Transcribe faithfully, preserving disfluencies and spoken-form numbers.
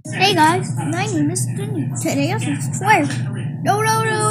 Hey guys, my name is Denny. Today I will swear. No, no, no.